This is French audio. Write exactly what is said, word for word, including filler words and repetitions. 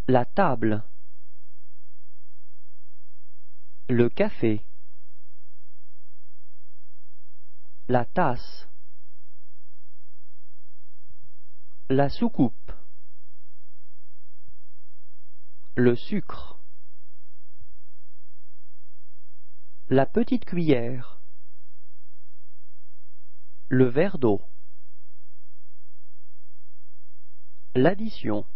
La table. Le café. La tasse. La soucoupe. Le sucre. La petite cuillère. Le verre d'eau. L'addition.